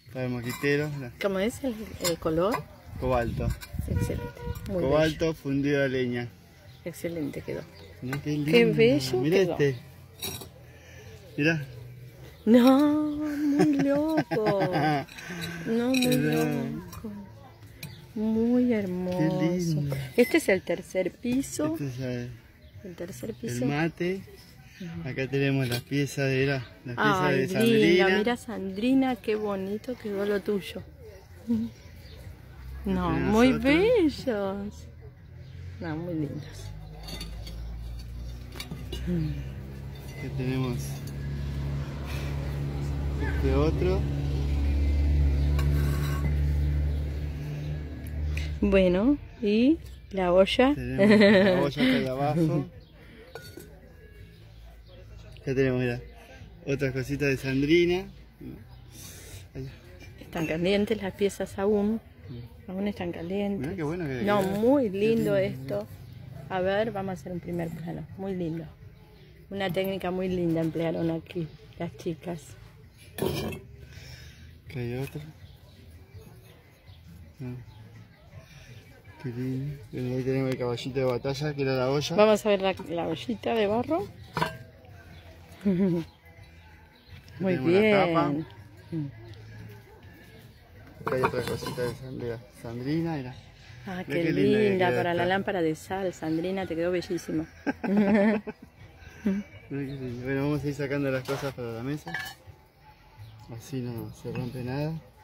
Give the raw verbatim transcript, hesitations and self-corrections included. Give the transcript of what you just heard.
Para el mosquitero. ¿Cómo es el, el color? Cobalto. Excelente. Muy Cobalto bello. fundido a leña. Excelente quedó. Mirá qué lindo. Qué bello Mirá quedó. este. Mirá. No, muy loco. No, muy Mirá. loco. Muy hermoso. Qué lindo. Este es el tercer piso. Este es el, El tercer el piso. mate. Acá tenemos las piezas de la, las piezas Ay, de linda. Sandrina. Mira, Sandrina, qué bonito quedó lo tuyo. No, Entre muy nosotros. bellos. No, muy lindos. Aquí tenemos este otro. Bueno, y la olla. Tenemos la olla acá de abajo. Ya tenemos, mira, otras cositas de Sandrina. Allá. Están calientes las piezas aún. Aún están calientes. Mirá qué bueno que No, queda. muy Qué lindo esto. A ver, vamos a hacer un primer plano. Muy lindo. Una técnica muy linda emplearon aquí las chicas. Acá hay otra. No. Qué lindo. Bueno, ahí tenemos el caballito de batalla, que era la olla. Vamos a ver la, la ollita de barro. Muy tenemos la tapa. bien. Acá hay otra cosita de San- de Sandrina. Mira. Ah, Mirá qué, qué linda que linda queda para la esta. lámpara de sal. Sandrina, te quedó bellísima. Mirá qué lindo. Bueno, vamos a ir sacando las cosas para la mesa. Así no se rompe nada.